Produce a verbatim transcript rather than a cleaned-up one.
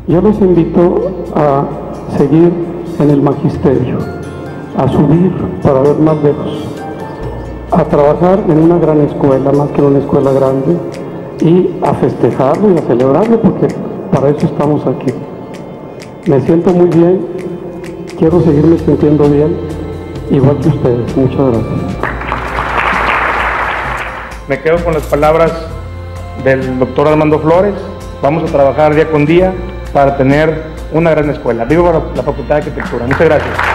Yo los invito a seguir en el magisterio, a subir para ver más lejos, a trabajar en una gran escuela, más que en una escuela grande, y a festejarlo y a celebrarlo, porque para eso estamos aquí. Me siento muy bien, quiero seguirme sintiendo bien, igual que ustedes. Muchas gracias. Me quedo con las palabras del doctor Armando Flores. Vamos a trabajar día con día para tener una gran escuela. Viva la Facultad de Arquitectura. Muchas gracias.